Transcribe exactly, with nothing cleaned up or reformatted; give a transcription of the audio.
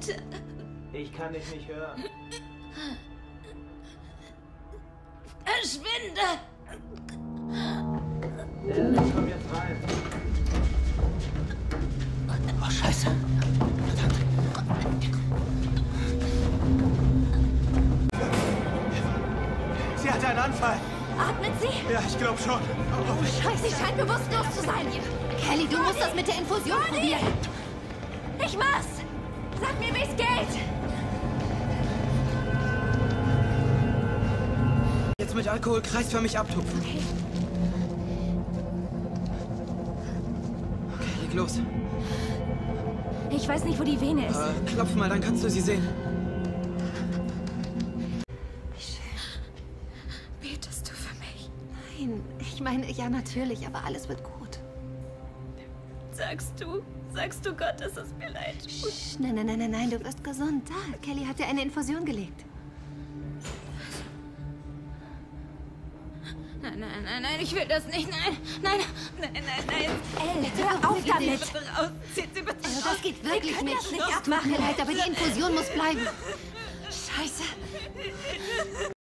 Bitte. Ich kann dich nicht hören. Verschwinde! Alice, komm jetzt rein. Oh, Scheiße. Verdammt. Sie hatte einen Anfall. Atmet sie? Ja, ich glaube schon. Oh, Scheiße, sie scheint bewusstlos zu sein. Kelly, du musst das mit der Infusion probieren. Ich mach's! Sag mir, wie's geht! Jetzt mit Alkohol kreisförmig abtupfen. Okay. Okay, leg los. Ich weiß nicht, wo die Vene ist. Äh, klopf mal, dann kannst du sie sehen. Betest du für mich? Nein, ich meine, ja natürlich, aber alles wird gut. Sagst du? Sagst du Gott, dass es mir leid tut? Psst, nein, nein, nein, nein, nein, du wirst gesund. Da, Kelly hat dir eine Infusion gelegt. Nein, nein, nein, nein, ich will das nicht. Nein, nein, nein, nein, nein. Elle, Hör auf damit. bitte. Bitte raus. Zieht sie bitte Also, raus. das geht wirklich Wir können nicht. das nicht Es tut mir abmachen. leid, aber die Infusion muss bleiben. Scheiße.